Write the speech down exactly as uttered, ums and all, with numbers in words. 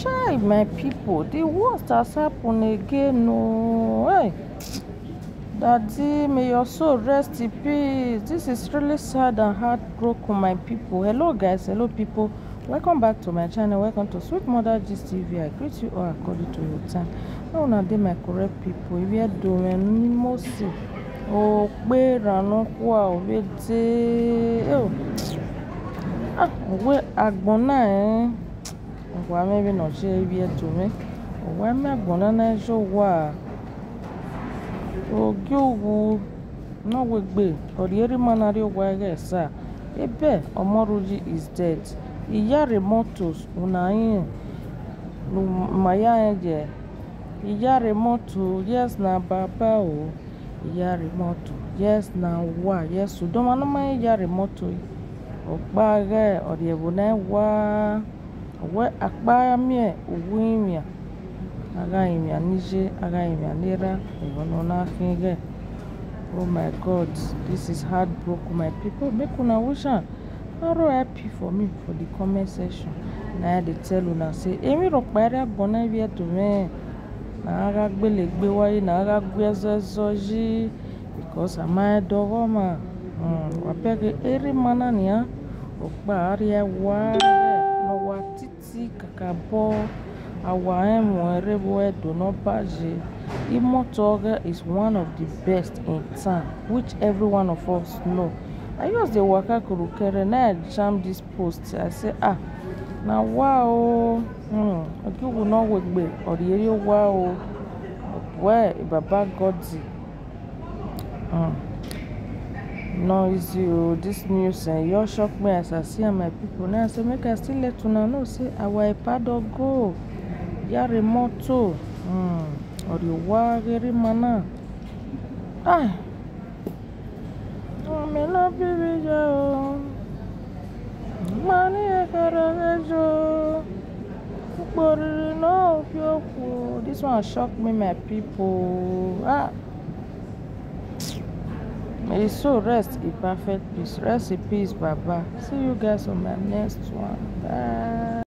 Chai, my people, the worst has happened again. No, hey, Daddy, may your soul rest in peace. This is really sad and heartbroken, my people. Hello, guys. Hello, people. Welcome back to my channel. Welcome to Sweet Mother Gist T V. I greet you all according to your time. Now, now, they my correct people. If you are doing mostly, oh, where are no qua, oh, ah, where Agbona, eh? Why maybe not share if you are doing? Why me Agbona, show why? Ogyogu no wegbe Iyare manari wage sa ebe Omoruji is dead. Iyare motos unayin no maya eje. Iyare moto yes na baba o. Iyare moto yes na wa yes so do manu ma Iyare moto ogba odiebo na wa we akpa mi e owin aga imi anije aga imi anira ewono na finge. Oh my God, this is heartbroken, my people. Make una wish am very happy for me for the comment section. Na they tell una say emi ro pare agbona bi eto me na aga gbele gbe waye na aga gbe ezoji because ama dogo ma mm wa pege eri mana nia ogba aria wa no wa titi kakabo. Our M do not budget. Imotoga is one of the best in town, which every one of us know. I use the waka kurukere na jam this post. I say ah now wow hmm okay will not work be or the area wow where Baba Godzi hmm no easy oh this news and you shock me as I see my people now. So make I still let una know say our pado go. Iyare moto hmm oriwa geri mana ah o me la bibijo mani ekarajo ukbori no fioku. This one shocked me, my people. Ah, may his soul rest in perfect peace. Rest in peace, Baba. See you guys on my next one. Bye.